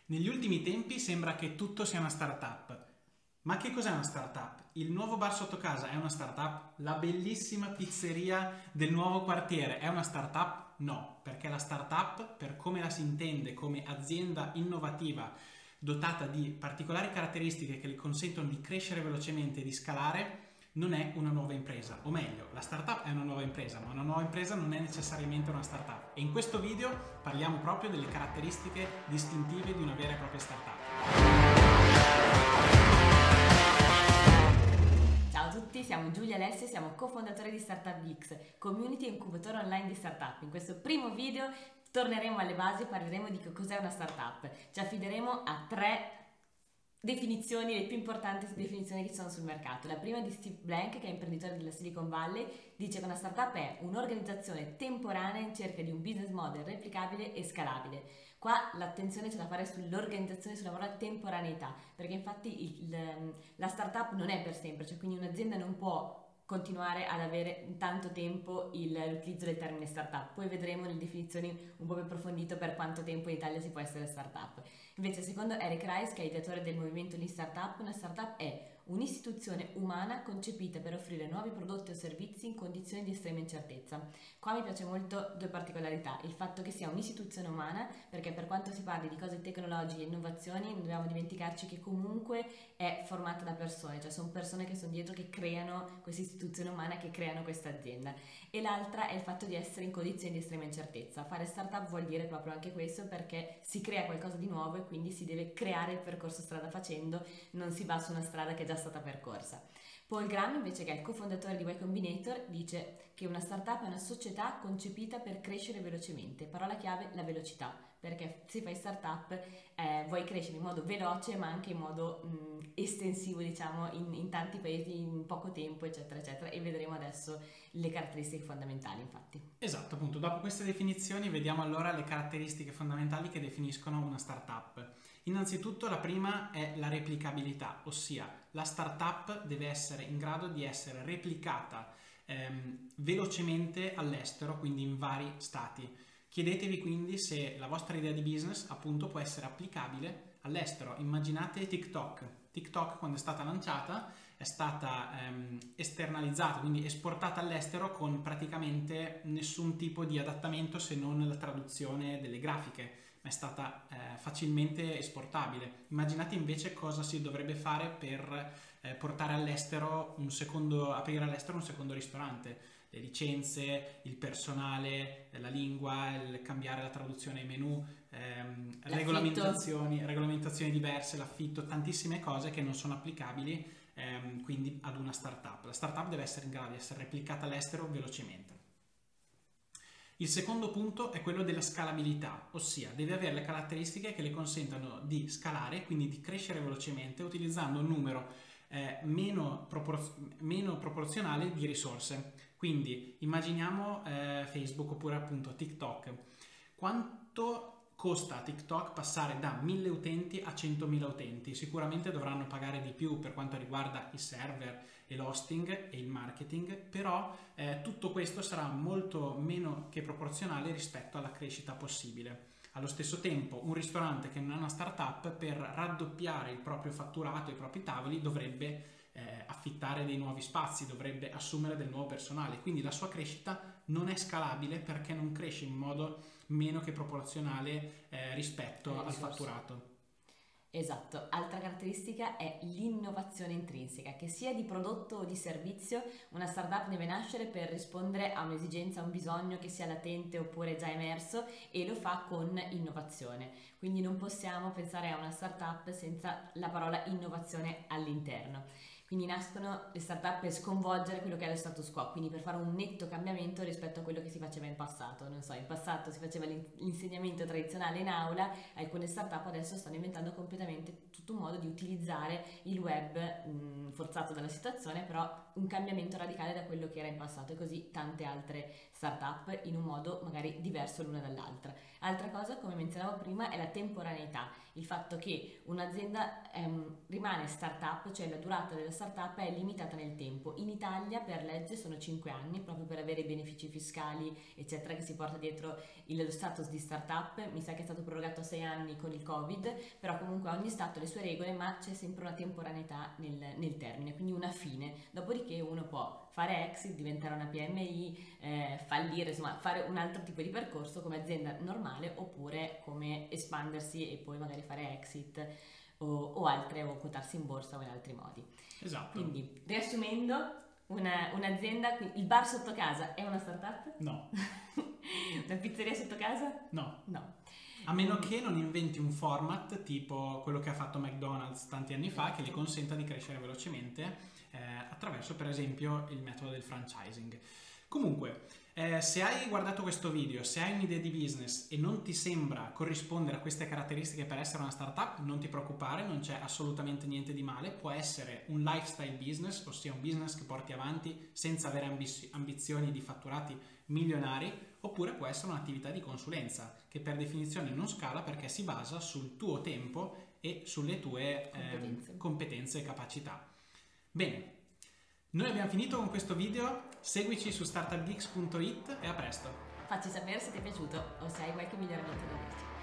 Negli ultimi tempi sembra che tutto sia una startup. Ma che cos'è una startup? Il nuovo bar sotto casa è una startup? La bellissima pizzeria del nuovo quartiere è una startup? No, perché la startup, per come la si intende come azienda innovativa dotata di particolari caratteristiche che le consentono di crescere velocemente e di scalare, non è una nuova impresa, o meglio, la startup è una nuova impresa, ma una nuova impresa non è necessariamente una startup. E in questo video parliamo proprio delle caratteristiche distintive di una vera e propria startup. Ciao a tutti, siamo Giulia e Alessia, siamo cofondatori di Startup X, community e incubatore online di startup. In questo primo video torneremo alle basi e parleremo di che cos'è una startup. Ci affideremo a tre definizioni, le più importanti definizioni che ci sono sul mercato. La prima è di Steve Blank, che è imprenditore della Silicon Valley, dice che una startup è un'organizzazione temporanea in cerca di un business model replicabile e scalabile. Qua l'attenzione c'è da fare sull'organizzazione, sulla parola temporaneità, perché infatti la startup non è per sempre, cioè quindi un'azienda non può continuare ad avere in tanto tempo l'utilizzo del termine startup. Poi vedremo nelle definizioni un po' più approfondito per quanto tempo in Italia si può essere startup. Invece, secondo Eric Rice, che è ideatore del movimento Lean Startup, una startup è un'istituzione umana concepita per offrire nuovi prodotti o servizi in condizioni di estrema incertezza. Qua mi piace molto due particolarità: il fatto che sia un'istituzione umana, perché per quanto si parli di cose tecnologiche e innovazioni non dobbiamo dimenticarci che comunque è formata da persone, cioè sono persone che sono dietro, che creano questa istituzione umana, che creano questa azienda. E l'altra è il fatto di essere in condizioni di estrema incertezza. Fare startup vuol dire proprio anche questo, perché si crea qualcosa di nuovo e quindi si deve creare il percorso strada facendo, non si va su una strada che è già stata percorsa. Paul Graham, invece, che è il cofondatore di Y Combinator, dice che una startup è una società concepita per crescere velocemente. Parola chiave: la velocità, perché se fai startup vuoi crescere in modo veloce ma anche in modo estensivo, diciamo, in tanti paesi in poco tempo, eccetera eccetera, e vedremo adesso le caratteristiche fondamentali. Infatti, esatto, appunto, dopo queste definizioni vediamo allora le caratteristiche fondamentali che definiscono una startup. Innanzitutto la prima è la replicabilità, ossia la startup deve essere in grado di essere replicata velocemente all'estero, quindi in vari stati. Chiedetevi quindi se la vostra idea di business appunto può essere applicabile all'estero. Immaginate TikTok. TikTok, quando è stata lanciata, è stata esternalizzata, quindi esportata all'estero con praticamente nessun tipo di adattamento se non la traduzione delle grafiche, ma è stata facilmente esportabile. Immaginate invece cosa si dovrebbe fare per portare all'estero aprire all'estero un secondo ristorante. Le licenze, il personale, la lingua, il cambiare la traduzione ai menu, regolamentazioni diverse, l'affitto, tantissime cose che non sono applicabili quindi ad una startup. La startup deve essere in grado di essere replicata all'estero velocemente. Il secondo punto è quello della scalabilità, ossia deve avere le caratteristiche che le consentano di scalare, quindi di crescere velocemente utilizzando un numero meno proporzionale di risorse. Quindi immaginiamo Facebook oppure appunto TikTok. Quanto costa a TikTok passare da 1000 utenti a 100.000 utenti? Sicuramente dovranno pagare di più per quanto riguarda i server e l'hosting e il marketing, però tutto questo sarà molto meno che proporzionale rispetto alla crescita possibile. Allo stesso tempo, un ristorante che non è una startup, per raddoppiare il proprio fatturato, i propri tavoli, dovrebbe affittare dei nuovi spazi, dovrebbe assumere del nuovo personale, quindi la sua crescita non è scalabile perché non cresce in modo meno che proporzionale rispetto al fatturato. esatto. Altra caratteristica è l'innovazione intrinseca, che sia di prodotto o di servizio. Una startup deve nascere per rispondere a un'esigenza, a un bisogno che sia latente oppure già emerso, e lo fa con innovazione. Quindi non possiamo pensare a una startup senza la parola innovazione all'interno. Quindi nascono le startup per sconvolgere quello che è lo status quo, quindi per fare un netto cambiamento rispetto a quello che si faceva in passato. Non so, in passato si faceva l'insegnamento tradizionale in aula, alcune startup adesso stanno inventando completamente tutto un modo di utilizzare il web, forzato dalla situazione, però un cambiamento radicale da quello che era in passato, e così tante altre startup in un modo magari diverso l'una dall'altra. Altra cosa, come menzionavo prima, è la temporaneità, il fatto che un'azienda rimane startup, cioè la durata della startup è limitata nel tempo. In Italia per legge sono 5 anni, proprio per avere i benefici fiscali eccetera che si porta dietro lo status di startup. Mi sa che è stato prorogato a 6 anni con il Covid, però comunque ogni stato ha le sue regole, ma c'è sempre una temporaneità nel termine, quindi una fine, dopodiché uno può fare exit, diventare una PMI, fallire, insomma fare un altro tipo di percorso come azienda normale, oppure come espandersi e poi magari fare exit o altre, o quotarsi in borsa o in altri modi. Esatto. Quindi riassumendo, un'azienda, il bar sotto casa è una startup? No. Una pizzeria sotto casa? No. No. A meno che non inventi un format tipo quello che ha fatto McDonald's tanti anni fa, che gli consenta di crescere velocemente attraverso per esempio il metodo del franchising. Comunque, se hai guardato questo video, se hai un'idea di business e non ti sembra corrispondere a queste caratteristiche per essere una startup, non ti preoccupare, non c'è assolutamente niente di male. Può essere un lifestyle business, ossia un business che porti avanti senza avere ambizioni di fatturati milionari, oppure può essere un'attività di consulenza che per definizione non scala perché si basa sul tuo tempo e sulle tue competenze e capacità. Bene, noi abbiamo finito con questo video, seguici su startupgeeks.it e a presto! Facci sapere se ti è piaciuto o se hai qualche miglioramento da dirci.